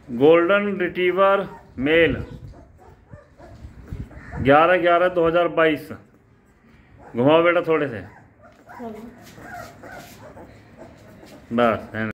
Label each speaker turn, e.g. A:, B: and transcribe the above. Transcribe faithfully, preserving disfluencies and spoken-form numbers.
A: Golden retriever mail, ग्यारह ग्यारह दो हजार बाईस। घुमाओ बेटा थोड़े से, बस है।